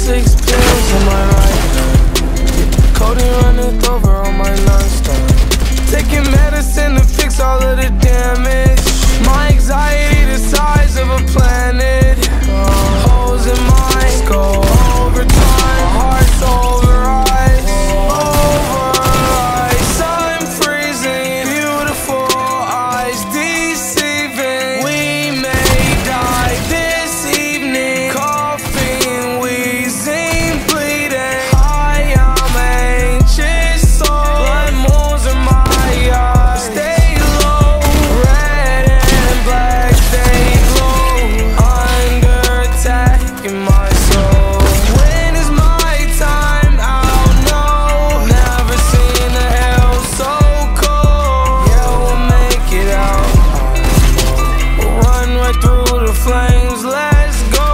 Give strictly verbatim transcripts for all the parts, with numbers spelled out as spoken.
six pills in my right hand. Codeine runneth over on my nightstand. Taking medicine to fix all of the damage. My anxiety the size of a planet. Holes in my skull over time. Hearts over eyes, over ice. I'm freezing, beautiful eyes deceiving. We may die this evening. Coughing, wheezing, bleeding. I am anxious, so blood moons in my eyes. Stay low, red and black, they glow. Under attack in my soul. When is my time? I'll know. Never seen a hell so cold. Yeah, we'll make it out. We'll run right through the flames. Let's go.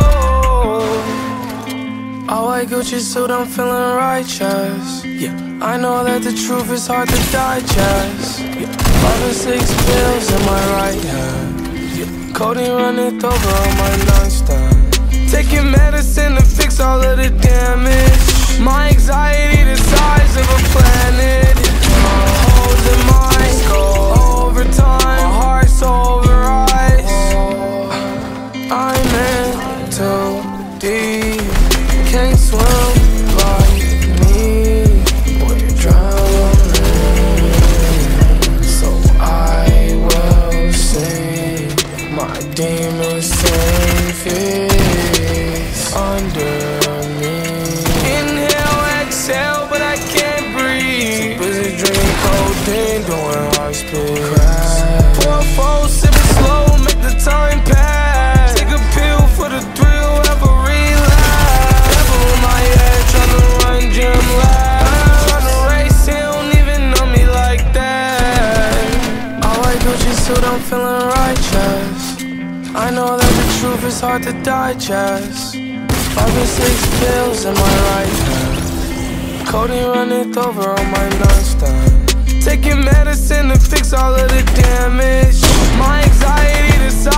All white Gucci suit, I'm feeling righteous. Yeah, I know that the truth is hard to digest. Yeah, five and six pills in my right hand. Yeah, codeine runneth over on my nightstand. Taking medicine to fix all of the damage. My anxiety the size of a planet. Holes in my skull over time. My heart's over ice. I'm in too deep. Can't swim like me. Boy, you're drowning. So I will sing my demons save under me. Inhale, exhale, but I can't breathe. Too busy drinking codeine, doing high speed. Pour four, sipping slow, make the time pass. Take a pill for the thrill, have a relapse. Devil in my head, tryna run gym laps. Tryna race, he don't even know me like that. All white Gucci suit, I'm feeling righteous. I know that the truth is hard to digest. Five and six pills in my right hand. Codeine runneth over on my nightstand. Taking medicine to fix all of the damage. My anxiety the